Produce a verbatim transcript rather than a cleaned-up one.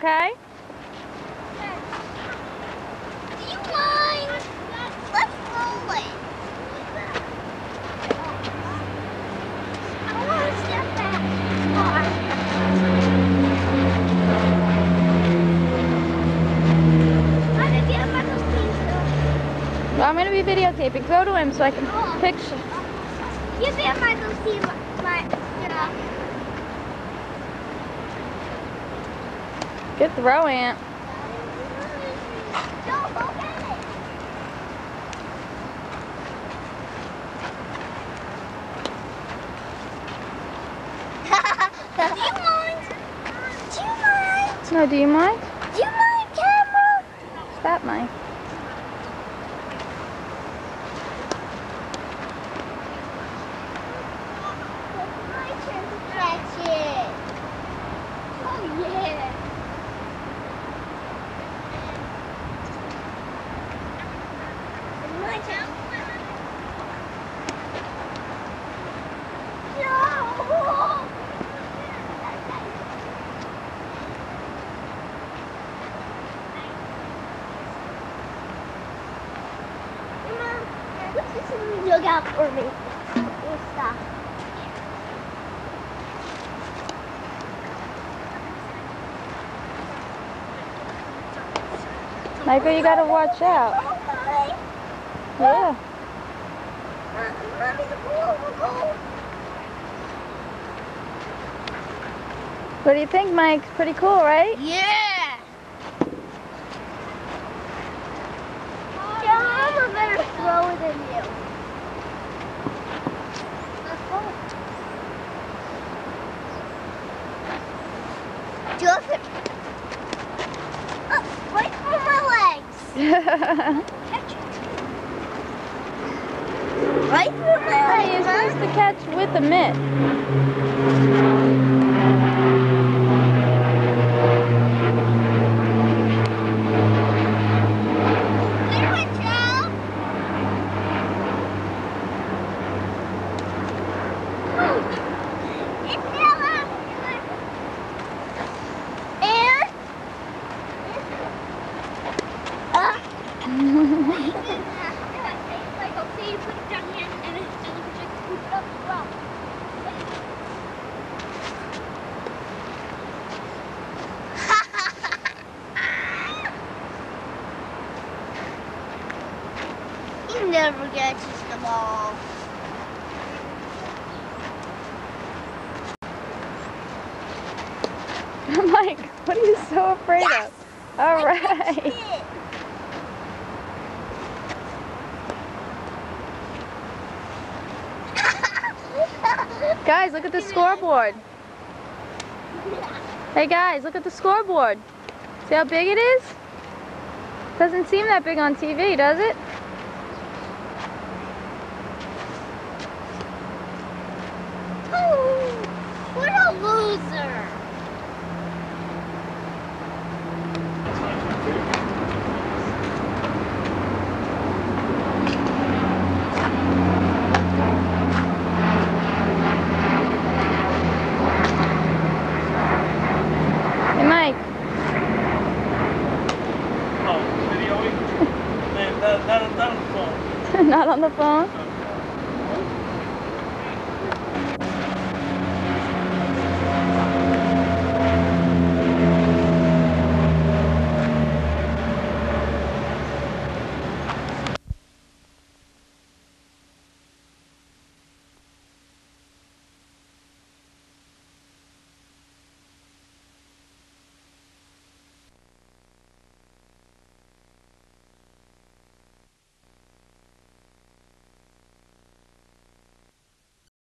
okay? Do you mind? Let's roll it. I want to step back. I'm going to get Michael's pizza. Well, I'm going to be videotaping. Go to him so I can Oh. picture. You get Michael's pizza. My, you know. Good throw, Aunt. Don't go get it. Do you mind? Do you mind? No, do you mind? Do you mind, camera? Stop, Mike. It's my turn to catch it. Oh yeah. It's my turn. No. Look out for me. We'll stop. Michael, you gotta watch out. Okay. Yeah. Mommy, the pool will go. What do you think, Mike? Pretty cool, right? Yeah. Yeah, I'm a better thrower than you. Joseph. Oh, wait for my legs. Catch it. Right through my Hey, legs. you're supposed to catch with the mitt. Clear it, Joe. It fell out. And uh, like okay, you put it down here and then you can just scoop it up as well. He never catches the ball. Mike, what are you so afraid Yes! of? All I right. catched it. Guys, look at the scoreboard. Hey guys, look at the scoreboard. See how big it is? Doesn't seem that big on T V, does it? Oh, what a loser. Hey Mike. Oh, videoing? Man, not, not, not on the phone. Not on the phone?